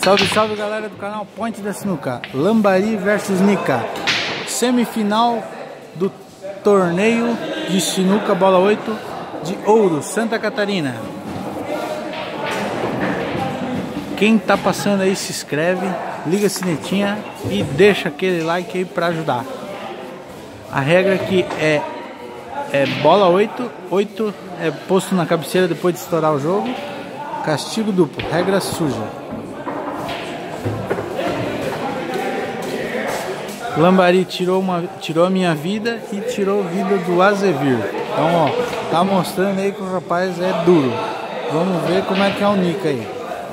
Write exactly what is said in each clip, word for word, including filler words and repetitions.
Salve, salve galera do canal Point da Sinuca. Lambari versus Nica. Semifinal do torneio de sinuca bola oito de Ouro, Santa Catarina. Quem tá passando aí se inscreve, liga a sinetinha e deixa aquele like aí pra ajudar. A regra aqui é, é bola oito, oito é posto na cabeceira depois de estourar o jogo. Castigo duplo, regra suja. Lambari tirou, uma, tirou a minha vida e tirou a vida do Azevir. Então, ó, tá mostrando aí que o rapaz é duro. Vamos ver como é que é o Nica aí.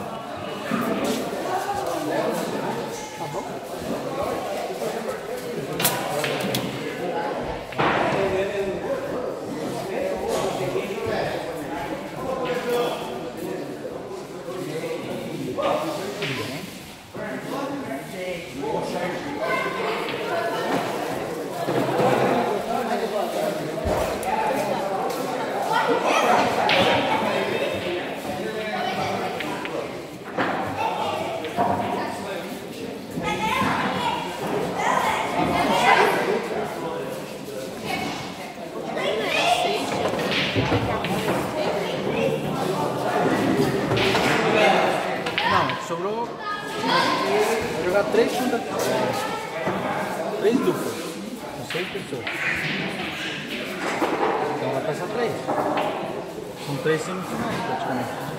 Não, sobrou. Vou jogar três contra três duplas. Com seis pessoas. Então vai passar três. São três semifinais praticamente.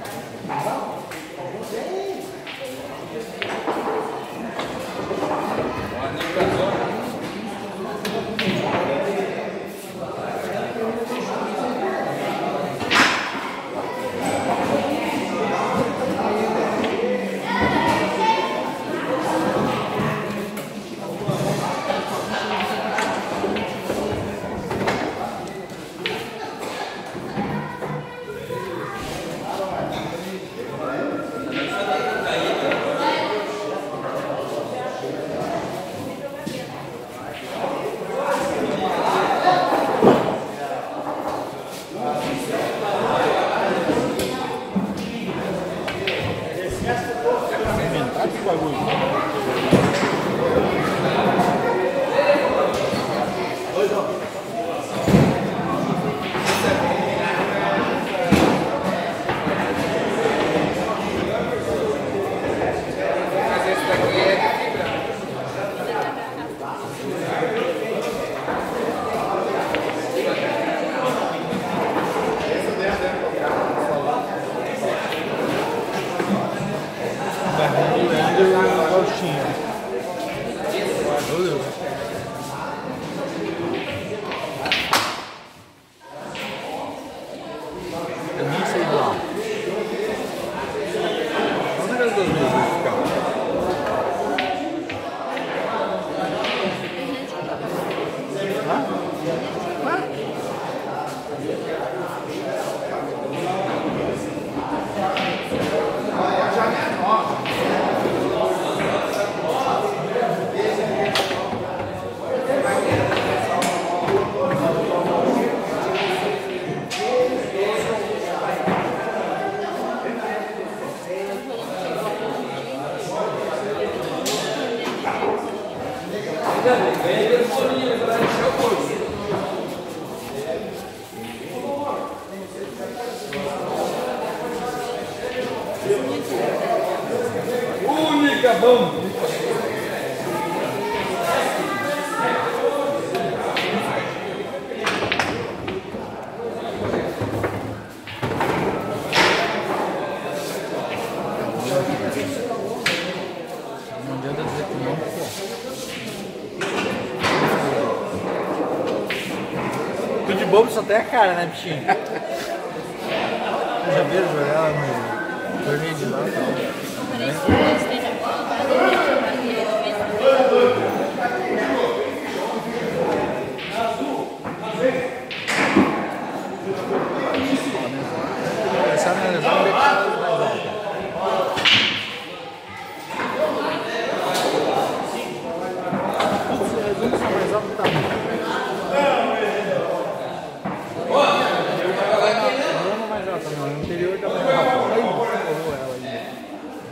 Única bom. Não adianta dizer que não, pô. Tu de bobo só tem a cara, né, bichinho? Eu já vejo ela no torneio de lá. Né? Começar a analisar onde é que tá mais alto. Os são mais altos que tá muito. Não, não mais alto, não. No interior tá mais alto. Aí, ela aí.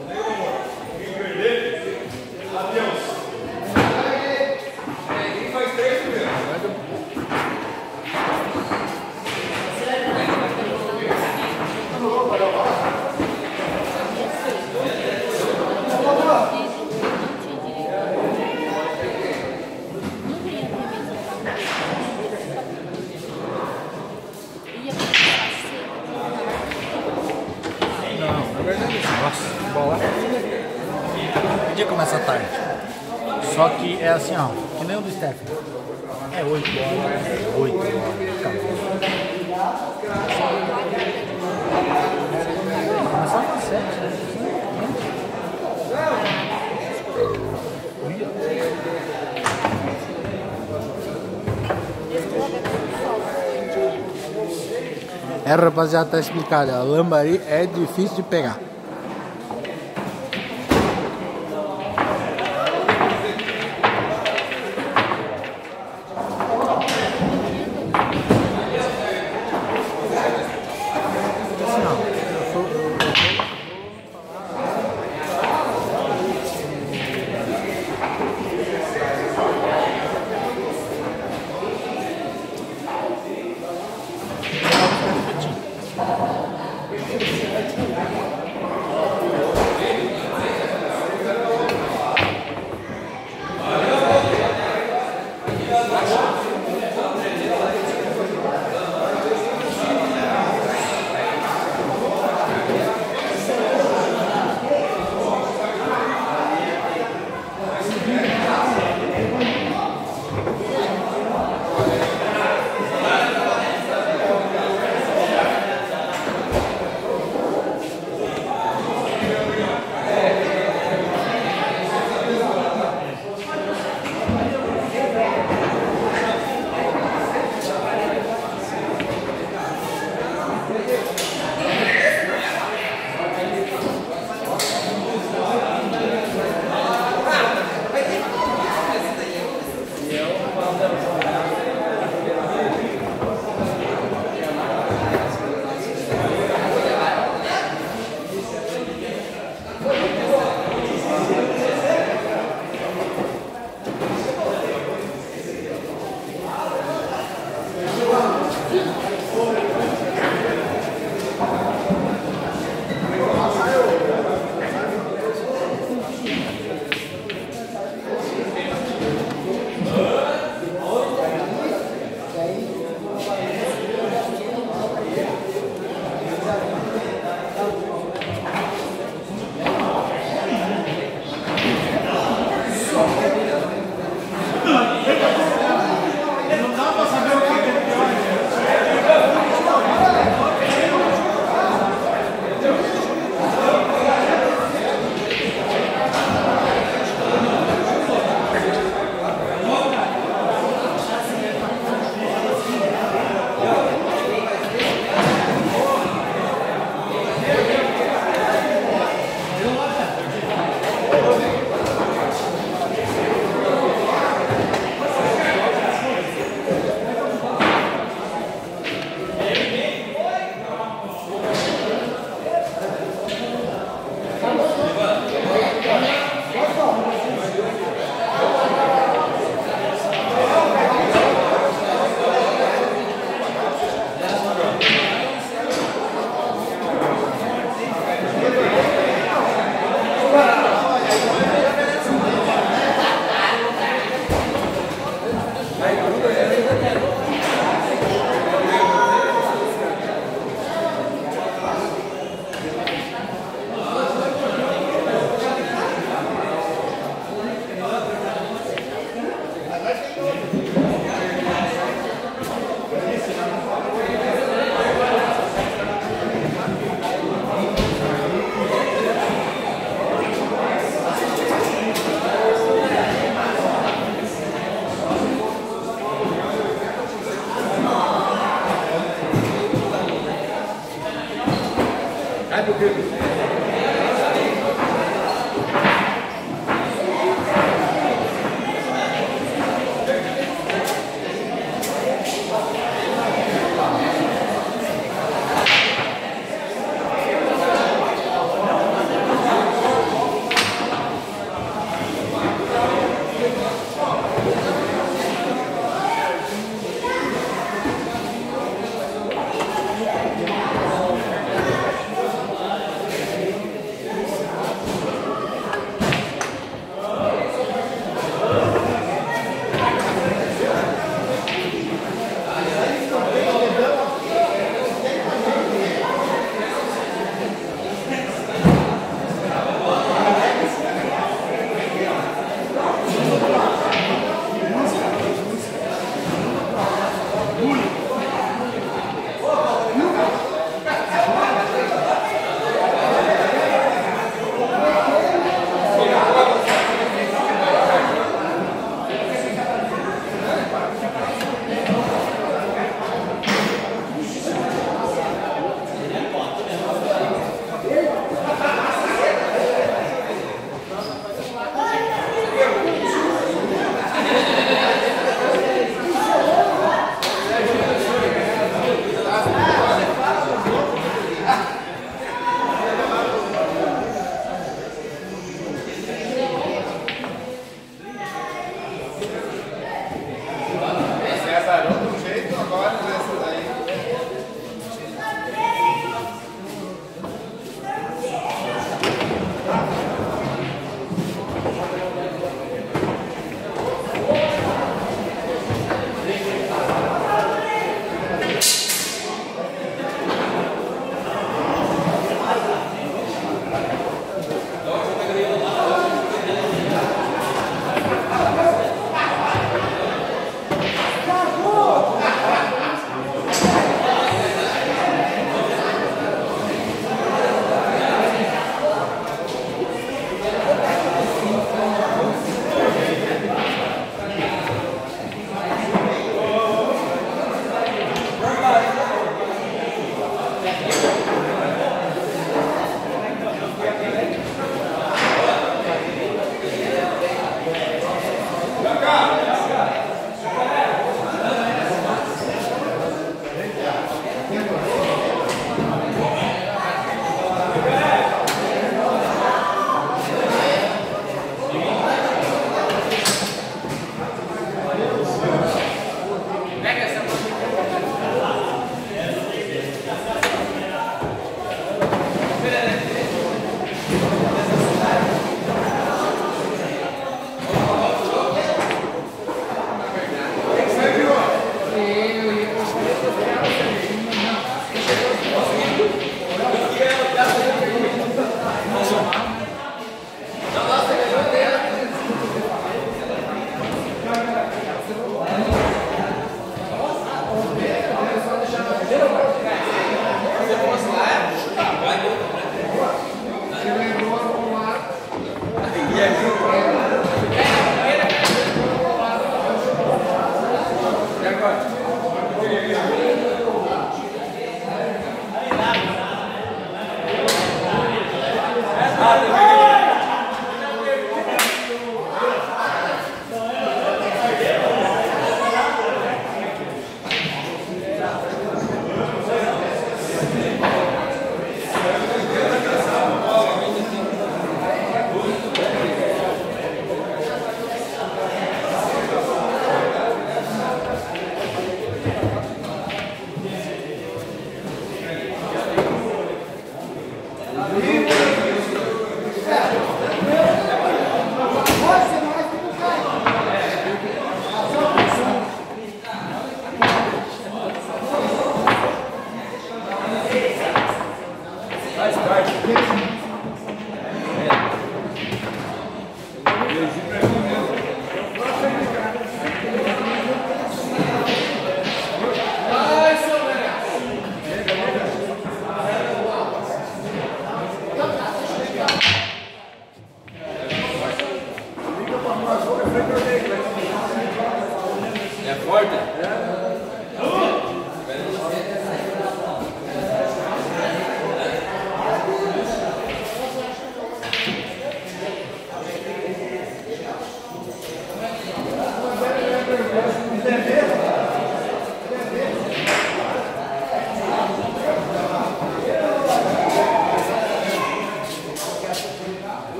podia começar tarde. Só que é assim, ó, que nem o do Stephanie. É oito horas, é oito horas, acabou. Começava às sete, né? É, rapaziada, tá explicado. A lambari é difícil de pegar.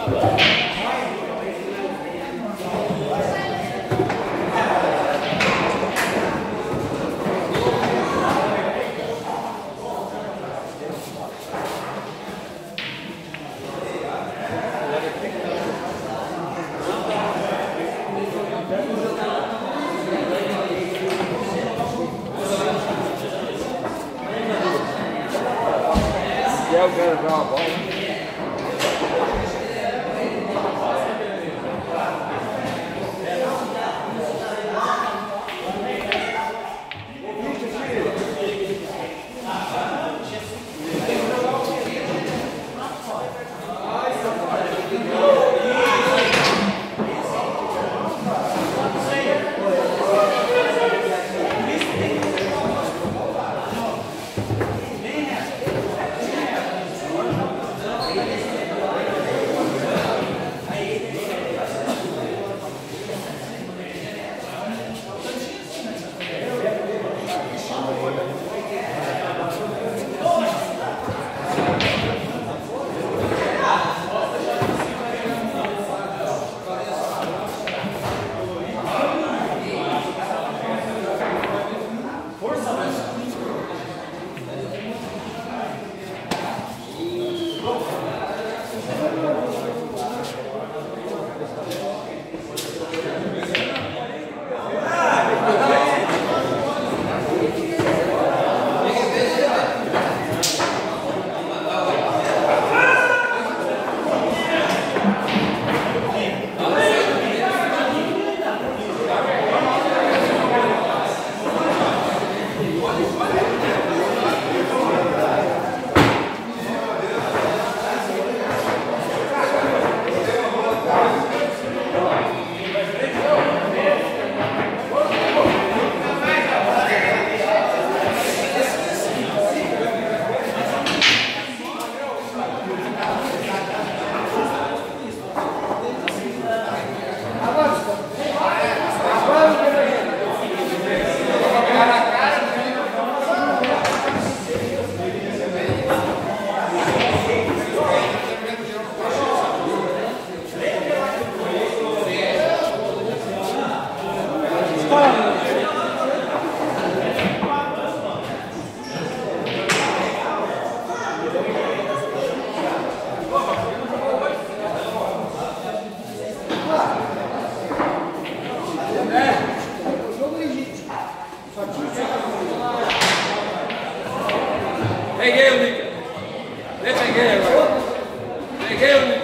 Eu quero jogar uma bola. Peguei o Nica. Eu peguei agora. Peguei o Nica.